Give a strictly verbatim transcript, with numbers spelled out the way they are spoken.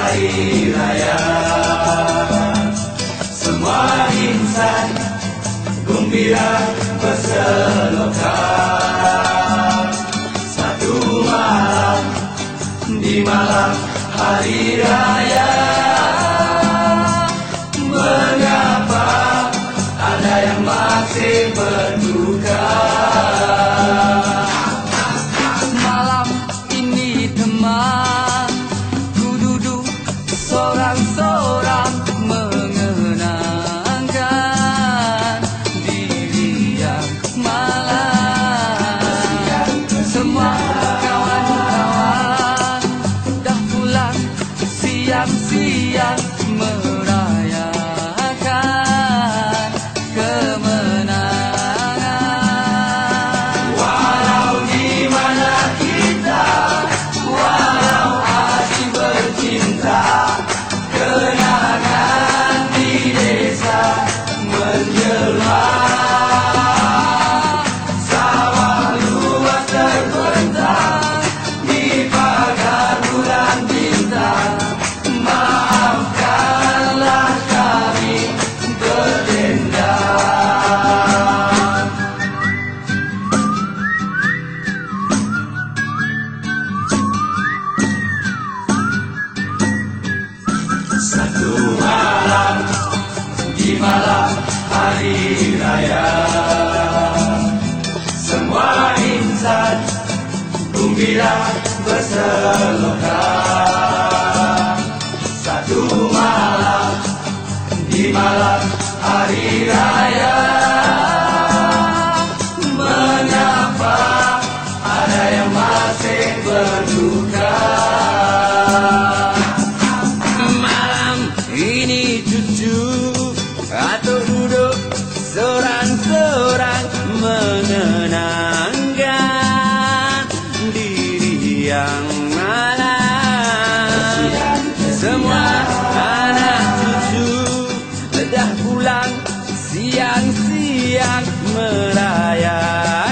hari raya. Semua insan gembira berselokan. Satu malam di malam hari raya. Mengapa ada yang masih berduka? Malam ini teman, ku duduk sorang-sorang mengenangkan diri yang malam. Semua kawan-kawan dah pulang siang-siang merayakan kemenangan. Walau di mana kita, walau hati bercinta, kenangan di desa menjelma. Sawah luas terbentang di pagar bulan bintang. Maafkanlah kami berdendam. Satu malam di malam hari raya. Semua insan gembira berselokan. Satu malam di malam hari raya. Mengapa ada yang masih berduka? Malam ini cucu atau duduk sorang-sorang mengenangkan diri yang malam. Semua anak cucu dah pulang siang-siang merayakan